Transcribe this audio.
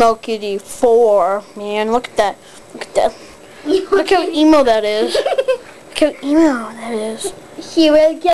No, Kitty 4. Man, look at that. Look at that. Look how emo that is. Look how emo that is. He will get